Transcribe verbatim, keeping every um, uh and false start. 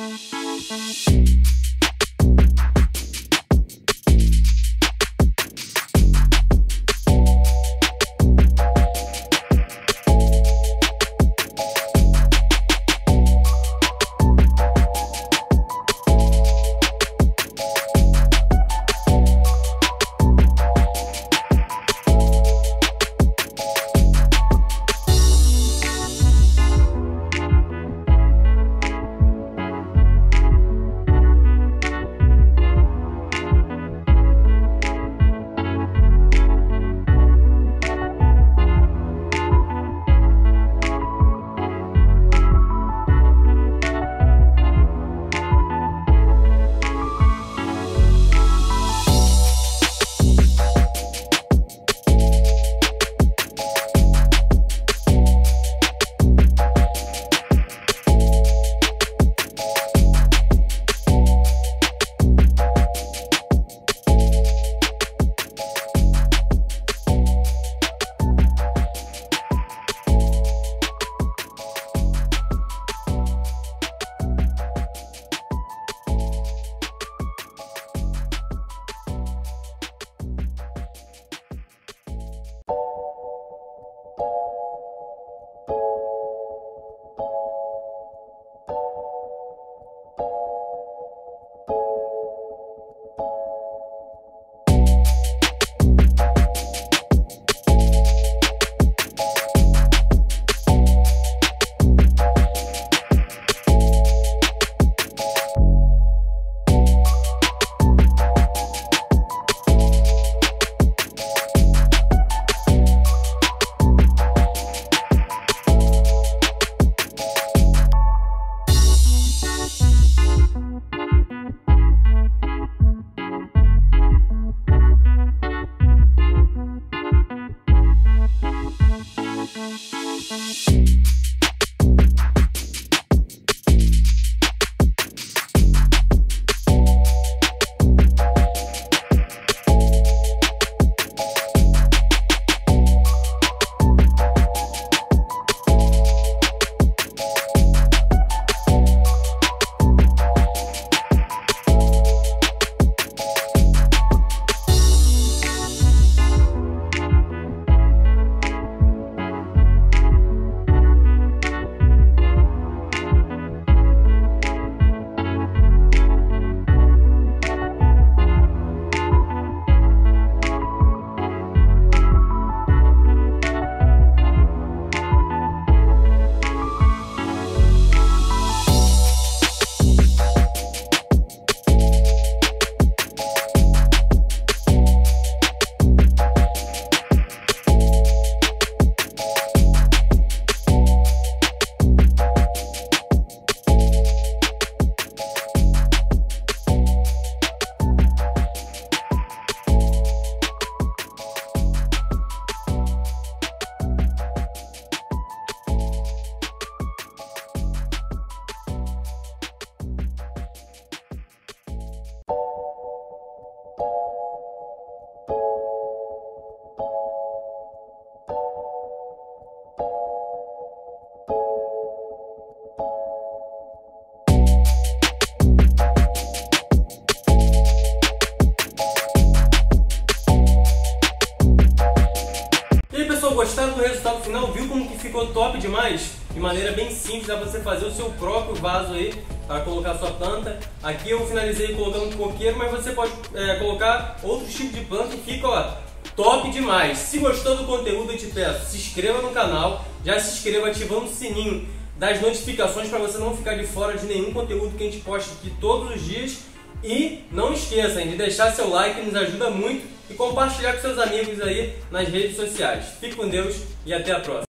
Gostaram do resultado final? Viu como que ficou top demais? De maneira bem simples, dá pra você fazer o seu próprio vaso aí para colocar a sua planta. Aqui eu finalizei colocando coqueiro, mas você pode é, colocar outros tipos de planta e fica, ó, top demais. Se gostou do conteúdo, eu te peço, se inscreva no canal, já se inscreva ativando o sininho das notificações para você não ficar de fora de nenhum conteúdo que a gente posta aqui todos os dias. E não esqueçam de deixar seu like, nos ajuda muito, e compartilhar com seus amigos aí nas redes sociais. Fique com Deus e até a próxima.